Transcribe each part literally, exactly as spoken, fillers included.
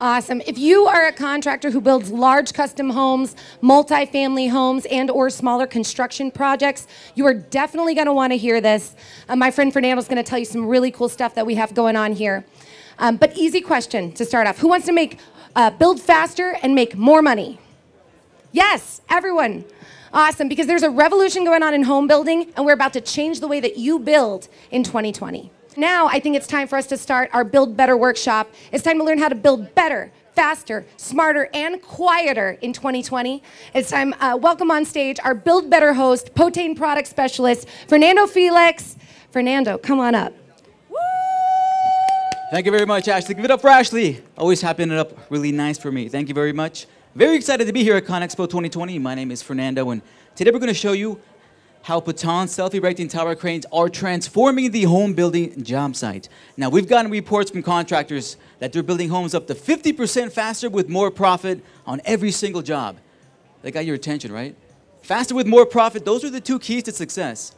Awesome. If you are a contractor who builds large custom homes, multi-family homes, and or smaller construction projects, you are definitely going to want to hear this. Uh, my friend Fernando's going to tell you some really cool stuff that we have going on here. Um, but easy question to start off. Who wants to make uh, build faster and make more money? Yes, everyone. Awesome, because there's a revolution going on in home building, and we're about to change the way that you build in twenty twenty. Now, I think it's time for us to start our Build Better workshop. It's time to learn how to build better, faster, smarter, and quieter in twenty twenty. It's time, uh, welcome on stage our Build Better host, Potain product specialist, Fernando Felix. Fernando, come on up. Woo! Thank you very much, Ashley. Give it up for Ashley. Always happing it up really nice for me. Thank you very much. Very excited to be here at ConExpo twenty twenty. My name is Fernando, and today we're going to show you how Potain self-erecting tower cranes are transforming the home building job site. Now, we've gotten reports from contractors that they're building homes up to fifty percent faster with more profit on every single job. They got your attention, right? Faster with more profit, those are the two keys to success.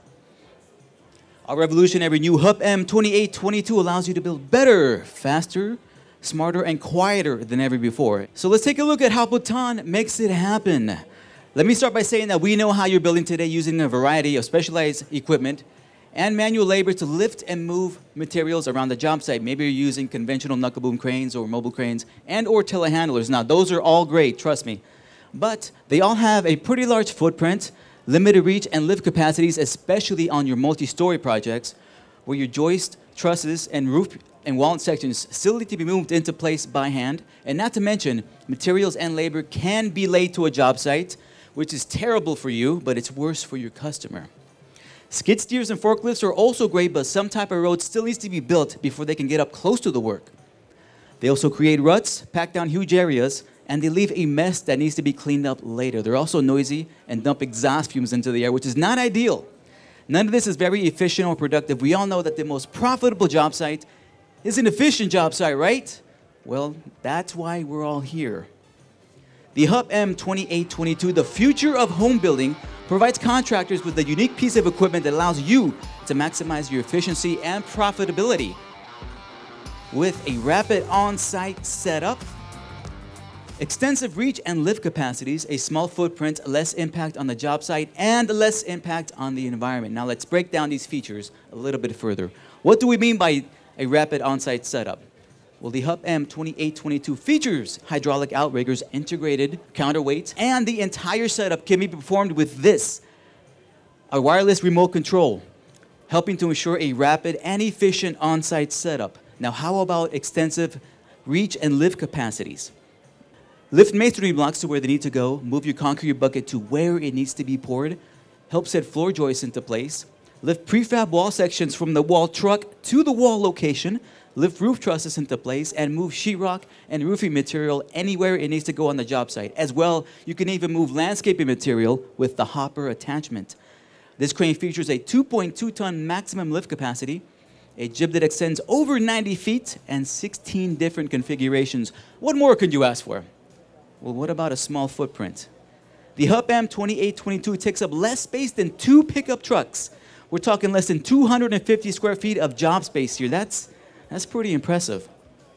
Our revolutionary new H O M E twenty-eight twenty-two allows you to build better, faster, smarter, and quieter than ever before. So let's take a look at how Potain makes it happen. Let me start by saying that we know how you're building today using a variety of specialized equipment and manual labor to lift and move materials around the job site. Maybe you're using conventional knuckle boom cranes or mobile cranes and or telehandlers. Now, those are all great, trust me. But they all have a pretty large footprint, limited reach, and lift capacities, especially on your multi-story projects where your joist, trusses, and roof and wall sections still need to be moved into place by hand. And not to mention, materials and labor can be laid to a job site, which is terrible for you, but it's worse for your customer. Skid steers and forklifts are also great, but some type of road still needs to be built before they can get up close to the work. They also create ruts, pack down huge areas, and they leave a mess that needs to be cleaned up later. They're also noisy and dump exhaust fumes into the air, which is not ideal. None of this is very efficient or productive. We all know that the most profitable job site is an efficient job site, right? Well, that's why we're all here. The H O M E twenty-eight twenty-two, the future of home building, provides contractors with a unique piece of equipment that allows you to maximize your efficiency and profitability. With a rapid on-site setup, extensive reach and lift capacities, a small footprint, less impact on the job site, and less impact on the environment. Now let's break down these features a little bit further. What do we mean by a rapid on-site setup? Well, the H O M E twenty-eight twenty-two features hydraulic outriggers, integrated counterweights, and the entire setup can be performed with this, a wireless remote control, helping to ensure a rapid and efficient on-site setup. Now, how about extensive reach and lift capacities? Lift masonry blocks to where they need to go, move your concrete bucket to where it needs to be poured, help set floor joists into place, lift prefab wall sections from the wall truck to the wall location, lift roof trusses into place, and move sheetrock and roofing material anywhere it needs to go on the job site. As well, you can even move landscaping material with the hopper attachment. This crane features a two point two ton maximum lift capacity, a jib that extends over ninety feet, and sixteen different configurations. What more could you ask for? Well, what about a small footprint? The H O M E twenty-eight twenty-two takes up less space than two pickup trucks. We're talking less than two hundred fifty square feet of job space here. That's That's pretty impressive.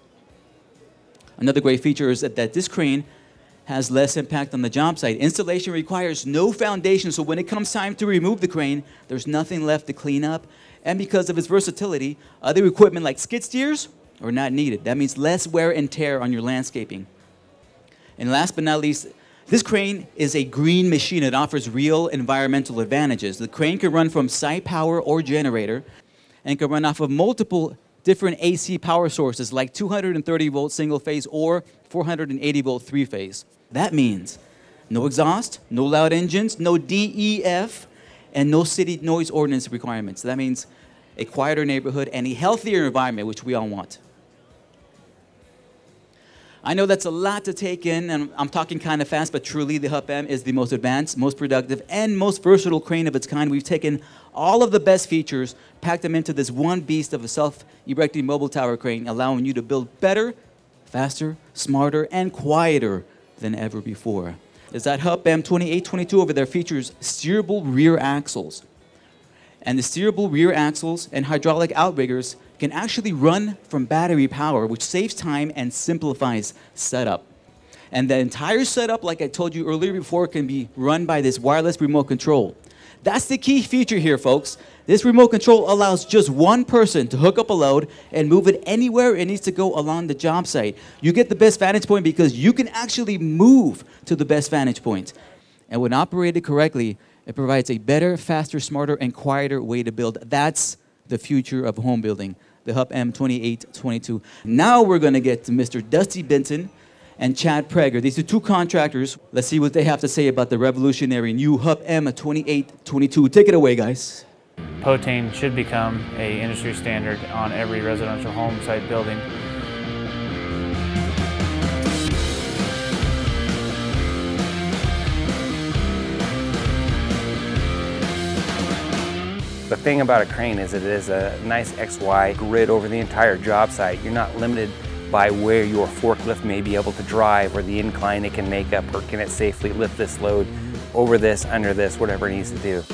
Another great feature is that, that this crane has less impact on the job site. Installation requires no foundation, so when it comes time to remove the crane, there's nothing left to clean up. And because of its versatility, other equipment like skid steers are not needed. That means less wear and tear on your landscaping. And last but not least, this crane is a green machine. It offers real environmental advantages. The crane can run from site power or generator and can run off of multiple different A C power sources like two hundred thirty volt single phase or four hundred eighty volt three phase. That means no exhaust, no loud engines, no D E F, and no city noise ordinance requirements. That means a quieter neighborhood and a healthier environment, which we all want. I know that's a lot to take in, and I'm talking kind of fast, but truly the H O M E is the most advanced, most productive, and most versatile crane of its kind. We've taken all of the best features, packed them into this one beast of a self-erecting mobile tower crane, allowing you to build better, faster, smarter, and quieter than ever before. Is that H O M E twenty-eight twenty-two over there features steerable rear axles. And the steerable rear axles and hydraulic outriggers can actually run from battery power, which saves time and simplifies setup. And the entire setup, like I told you earlier before, can be run by this wireless remote control. That's the key feature here, folks. This remote control allows just one person to hook up a load and move it anywhere it needs to go along the job site. You get the best vantage point because you can actually move to the best vantage point. And when operated correctly, it provides a better, faster, smarter, and quieter way to build. That's the future of home building, the H O M E twenty-eight twenty-two. Now we're going to get to Mister Dusty Benton and Chad Prager. These are two contractors. Let's see what they have to say about the revolutionary new H O M E twenty-eight twenty-two. Take it away, guys. Potain should become a industry standard on every residential home site building. The thing about a crane is it is a nice X Y grid over the entire job site. You're not limited by where your forklift may be able to drive or the incline it can make up, or can it safely lift this load over this, under this, whatever it needs to do.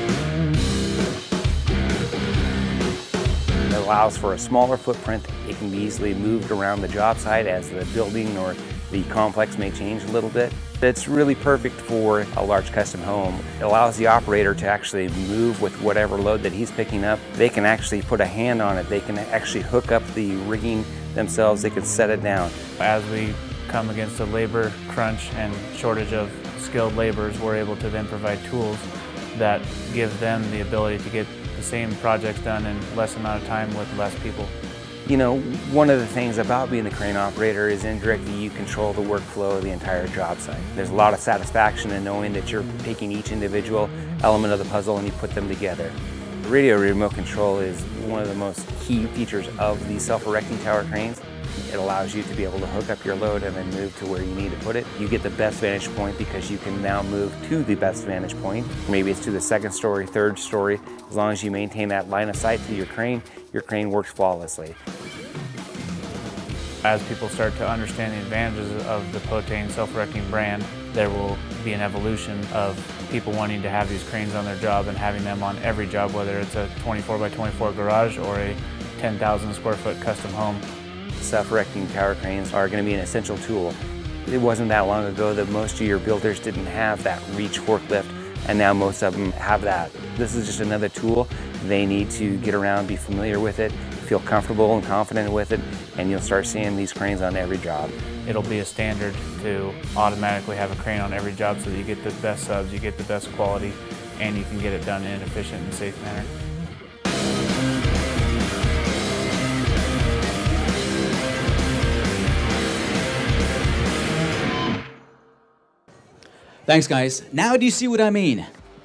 It allows for a smaller footprint. It can be easily moved around the job site as the building or the complex may change a little bit. It's really perfect for a large custom home. It allows the operator to actually move with whatever load that he's picking up. They can actually put a hand on it. They can actually hook up the rigging themselves. They can set it down. As we come against a labor crunch and shortage of skilled laborers, we're able to then provide tools that give them the ability to get the same projects done in less amount of time with less people. You know, one of the things about being the crane operator is indirectly you control the workflow of the entire job site. There's a lot of satisfaction in knowing that you're taking each individual element of the puzzle and you put them together. The radio remote control is one of the most key features of these self-erecting tower cranes. It allows you to be able to hook up your load and then move to where you need to put it. You get the best vantage point because you can now move to the best vantage point. Maybe it's to the second story, third story. As long as you maintain that line of sight to your crane, your crane works flawlessly. As people start to understand the advantages of the Potain self-erecting brand, there will be an evolution of people wanting to have these cranes on their job and having them on every job, whether it's a twenty-four by twenty-four garage or a ten thousand square foot custom home. Self-erecting tower cranes are going to be an essential tool. It wasn't that long ago that most of your builders didn't have that reach forklift, and now most of them have that. This is just another tool. They need to get around, be familiar with it, feel comfortable and confident with it, and you'll start seeing these cranes on every job. It'll be a standard to automatically have a crane on every job so that you get the best subs, you get the best quality, and you can get it done in an efficient and safe manner. Thanks, guys. Now do you see what I mean?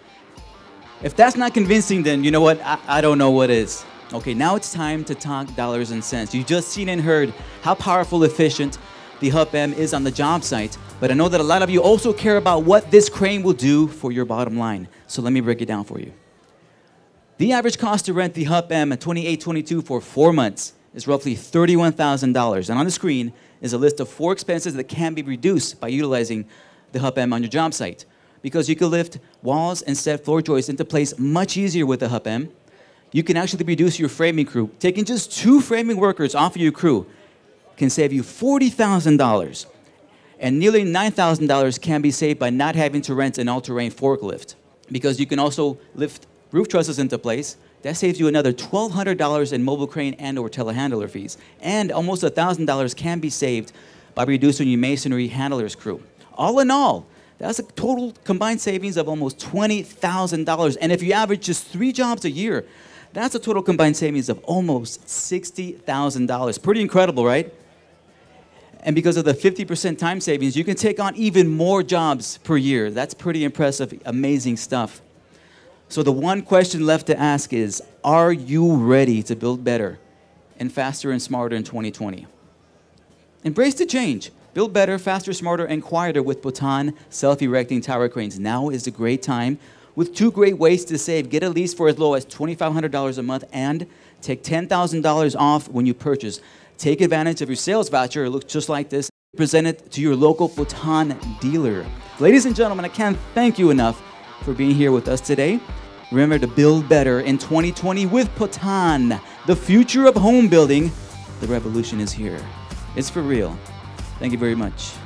If that's not convincing, then you know what? I, I don't know what is. Okay, now it's time to talk dollars and cents. You just seen and heard how powerful, efficient the H O M E is on the job site, but I know that a lot of you also care about what this crane will do for your bottom line. So let me break it down for you. The average cost to rent the H O M E twenty-eight twenty-two for four months is roughly thirty-one thousand dollars. And on the screen is a list of four expenses that can be reduced by utilizing the H O M E on your job site. Because you can lift walls and set floor joists into place much easier with the H O M E. You can actually reduce your framing crew. Taking just two framing workers off of your crew can save you forty thousand dollars. And nearly nine thousand dollars can be saved by not having to rent an all-terrain forklift. Because you can also lift roof trusses into place. That saves you another twelve hundred dollars in mobile crane and or telehandler fees. And almost one thousand dollars can be saved by reducing your masonry handlers crew. All in all, that's a total combined savings of almost twenty thousand dollars. And if you average just three jobs a year, that's a total combined savings of almost sixty thousand dollars. Pretty incredible, right? And because of the fifty percent time savings, you can take on even more jobs per year. That's pretty impressive, amazing stuff. So the one question left to ask is, are you ready to build better and faster and smarter in twenty twenty? Embrace the change. Build better, faster, smarter, and quieter with Potain self-erecting tower cranes. Now is a great time with two great ways to save. Get a lease for as low as twenty-five hundred dollars a month and take ten thousand dollars off when you purchase. Take advantage of your sales voucher. It looks just like this. Present it to your local Potain dealer. Ladies and gentlemen, I can't thank you enough for being here with us today. Remember to build better in twenty twenty with Potain the future of home building. The revolution is here. It's for real. Thank you very much.